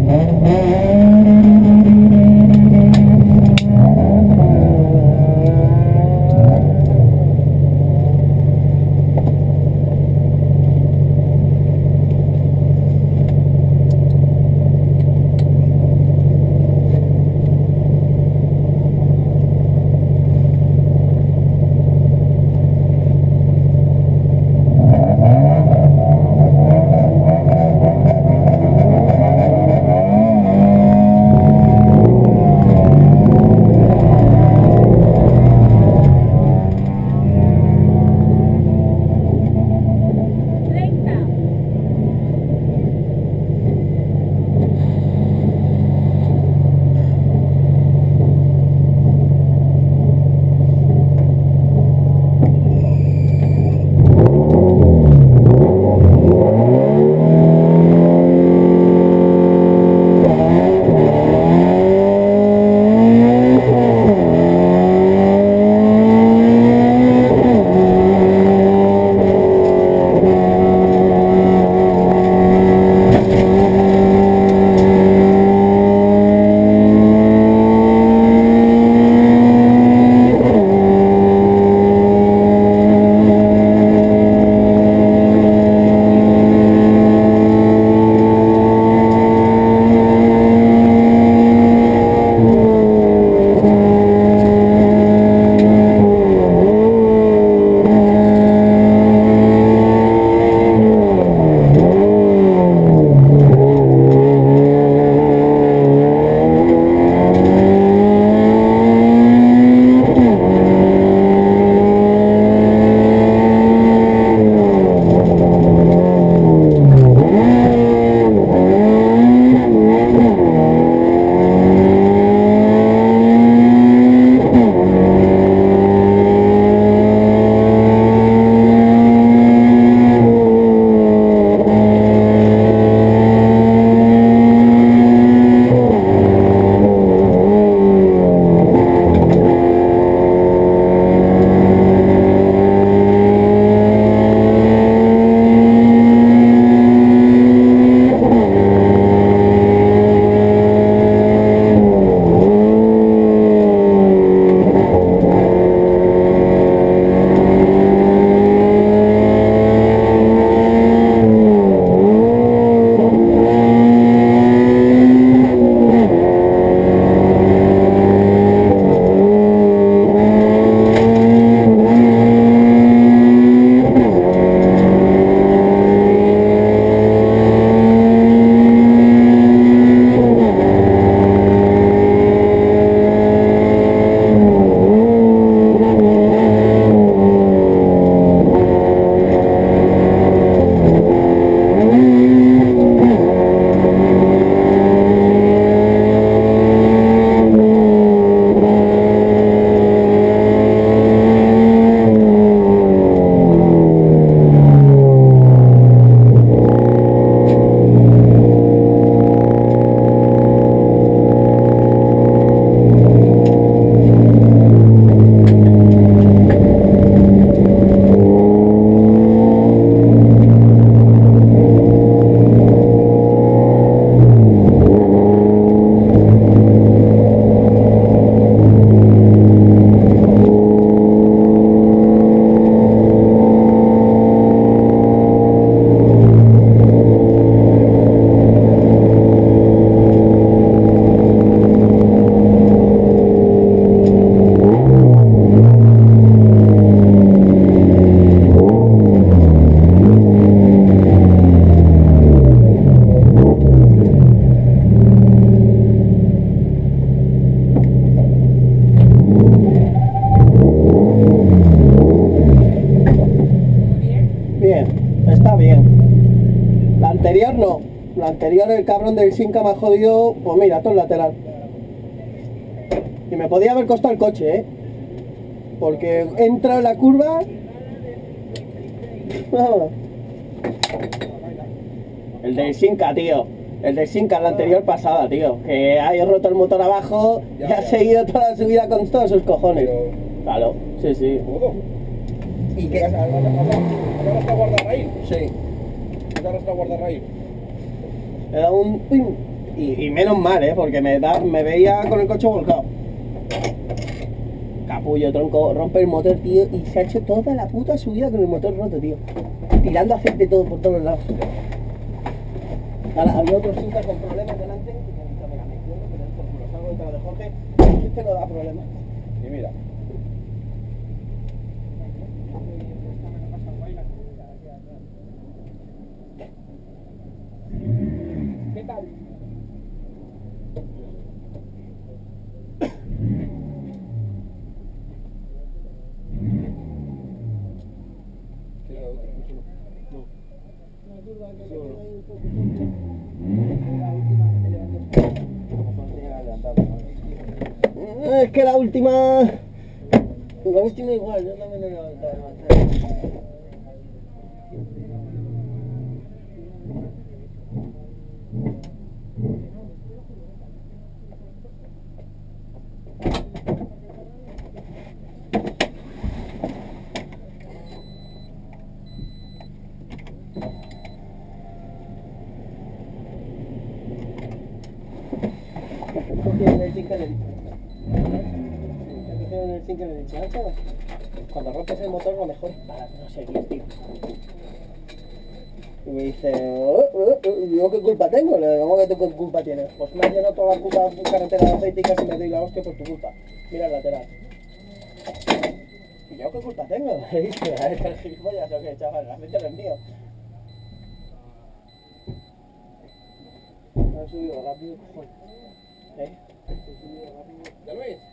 anterior no. La anterior el cabrón del Simca me ha jodido, pues mira, todo el lateral. Y me podía haber costado el coche, porque entra en la curva. El del Simca, tío. El del Simca, la anterior pasada, tío. Que ha roto el motor abajo y ha seguido toda la subida con todos sus cojones. Claro, sí, sí. ¿Y qué? ¿Has arrastrado guardarraíl? Sí. ¿Has arrastrado guardarraíl? Era un... Y menos mal, porque me veía con el coche volcado. Capullo, tronco, rompe el motor, tío, y se ha hecho toda la puta subida con el motor roto, tío. Tirando aceite todo por todos lados. Ahora, había otro Simca con problemas delante, y me dijo, mira, me entiendo, pero es por culo, salgo detrás de Jorge, este no da problemas. Y mira. ¿Qué tal? Es que la última igual, yo también he levantado. Cuando rompes el motor, lo mejor para no seguir, tío. Y me dice, ¿yo qué culpa tengo? Le digo, ¿cómo que qué culpa tienes? Pues me has llenado toda la puta carretera de aceite y casi me doy la hostia por tu culpa. Mira el lateral. ¿Y yo qué culpa tengo? Me dice, a ver, el gilipollas o qué, chaval, el aceite no es mío. Me han subido rápido, cojones. He subido rápido. ¿Ya lo ves?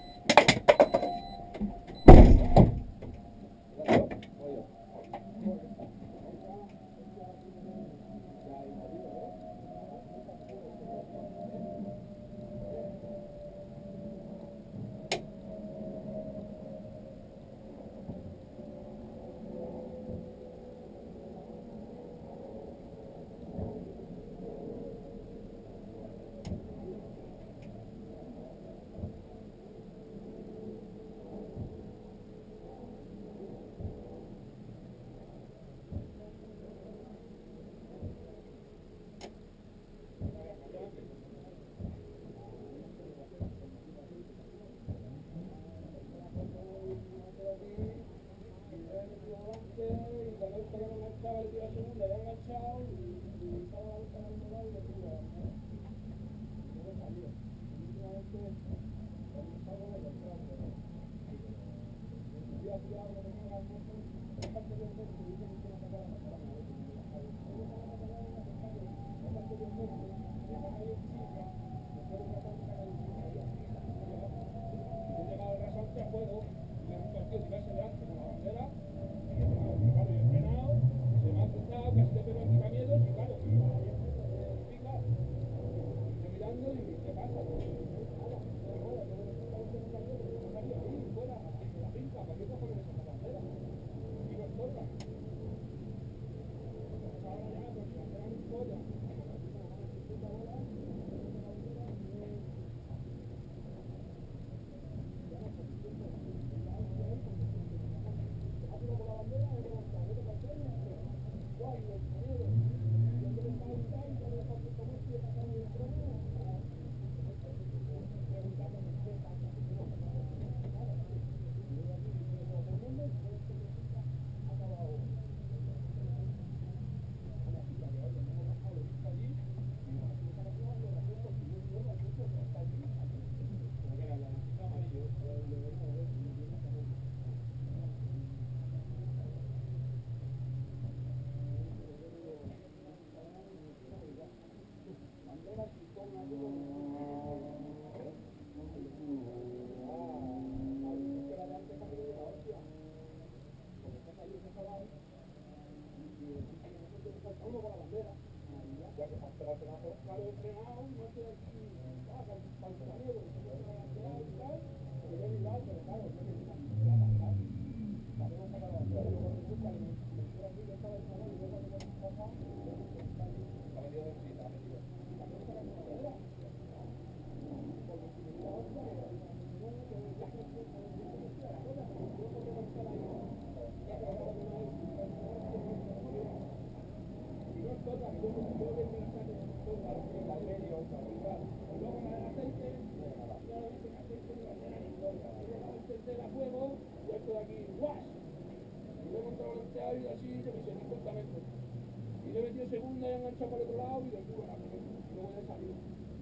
luego con el aceite, ya lo dicen aceite de la cena ni importa. Y deja el tercer a fuego y esto de aquí, ¡guas! Y luego entrado el teatro y así, yo me sé, 50 metros. Y le he metido segunda y he enganchado por el otro lado y del culo la primera. Y luego ya he salido.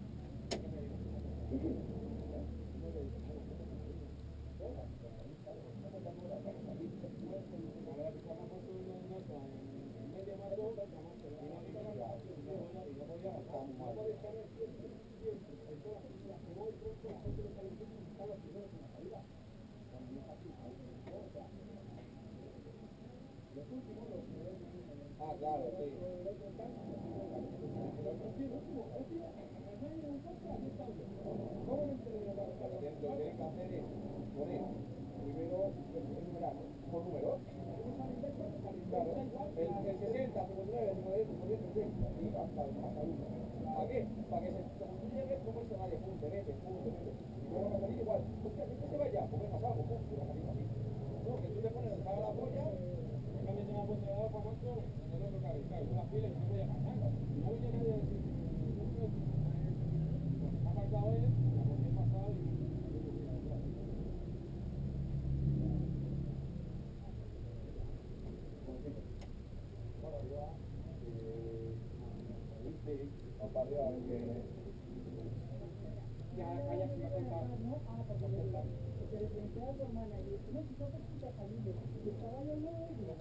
Ah, claro, sí. ¿Cómo me enteré de la carta? Lo que tienes que hacer es poner primero enumerar por números. Claro, el 60, 59, 58, 60 y hasta el 1. ¿Para qué? Para que como tú llegues, como se vaya, pum, te metes, pum, te metes. Y luego va a salir igual. Hostia, que se vaya, pues venga, salgo, pum, y va a salir así. No, que tú le pones el la polla, también te la puedes llevar para otro, en el otro carril, claro, tú las pilas y no voy a pasar. No viene nadie a decir, ha pasado él, porque he pasado y... Bueno, yo, sí, han variado que... Ya, calla, que me ha contado. No, porque le pregunté a tu hermana y dice, no, si tú te escuchas a mí, y el chaval no, y la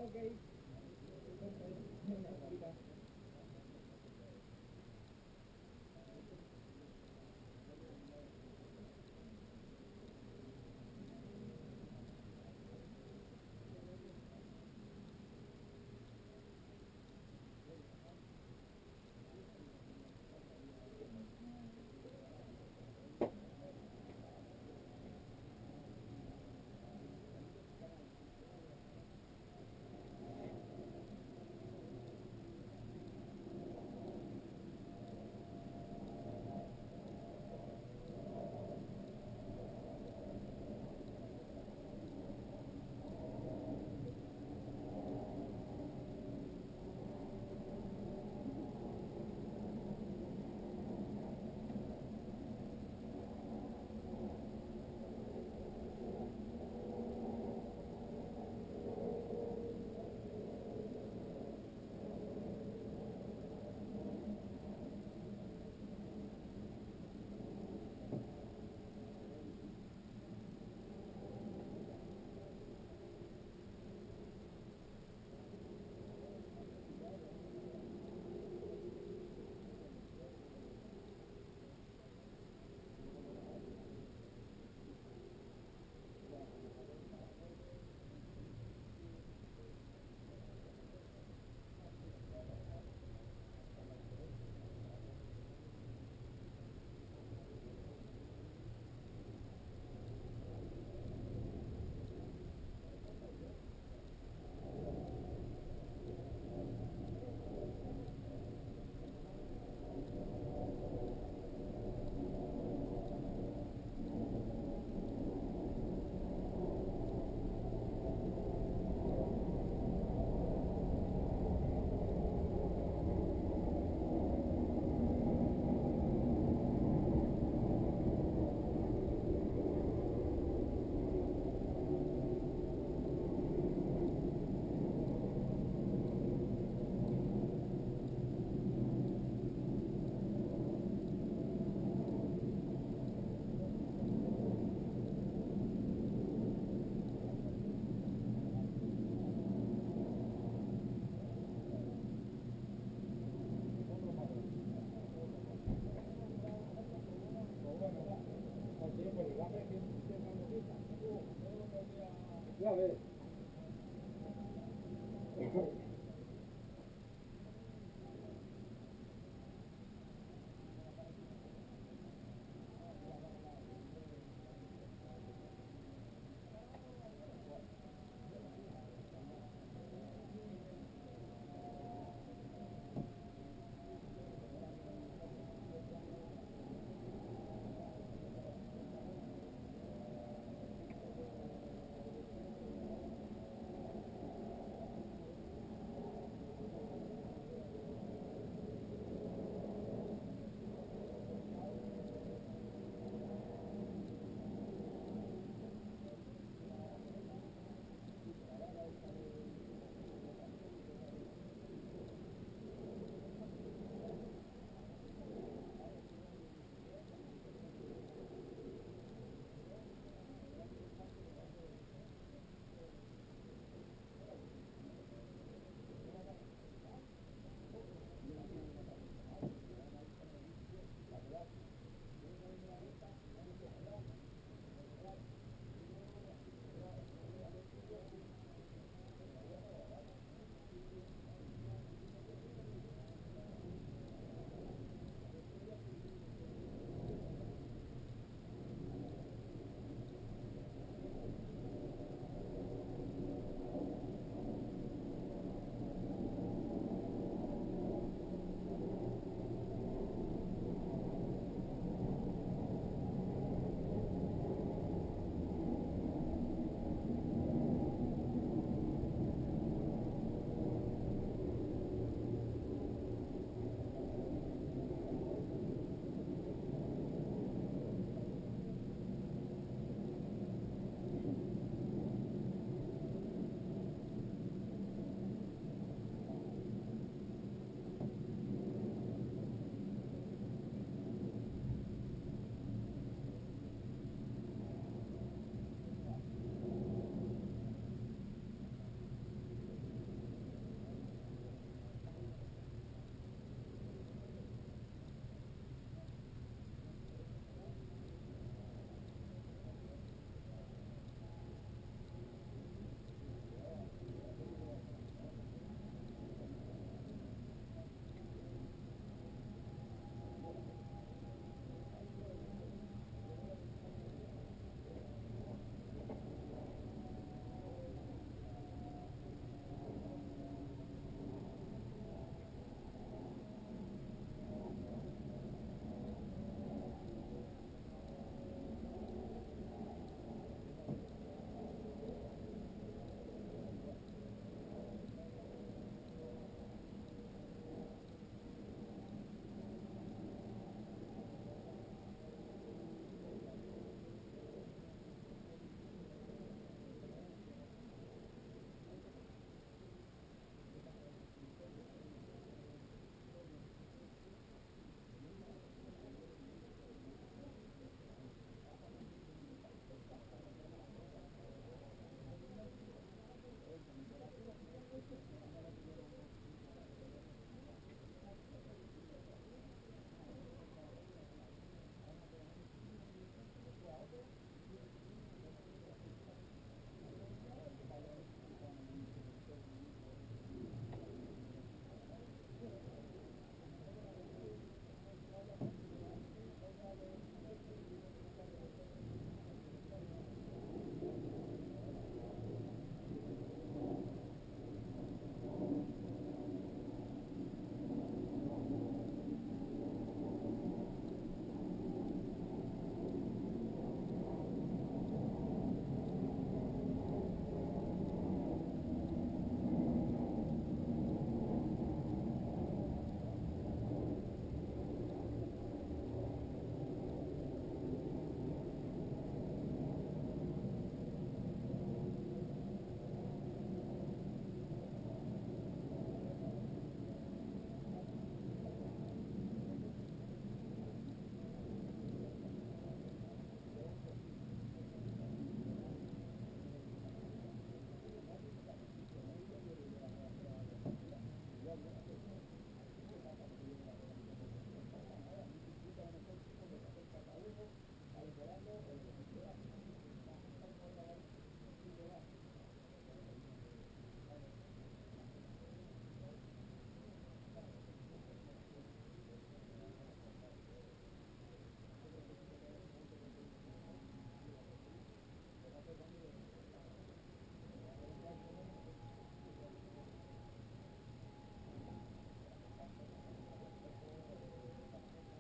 Ya ves.